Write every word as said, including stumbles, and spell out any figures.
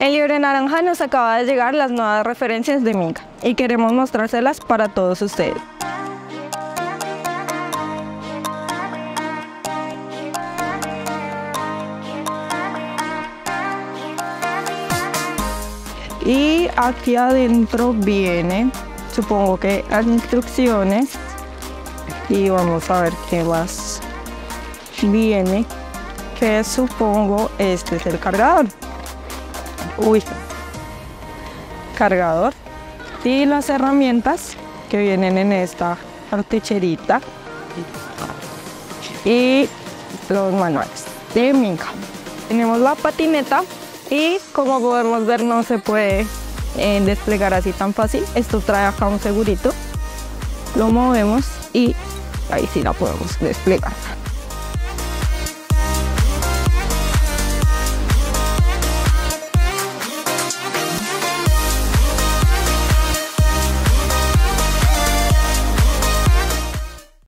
En Libre Naranja nos acaba de llegar las nuevas referencias de Minca y queremos mostrárselas para todos ustedes. Y aquí adentro viene, supongo que las instrucciones, y vamos a ver qué más viene, que supongo este es el cargador. Uy, cargador y las herramientas que vienen en esta cartucherita y los manuales de Minca. Tenemos la patineta y como podemos ver no se puede eh, desplegar así tan fácil. Esto trae acá un segurito, lo movemos y ahí sí la podemos desplegar.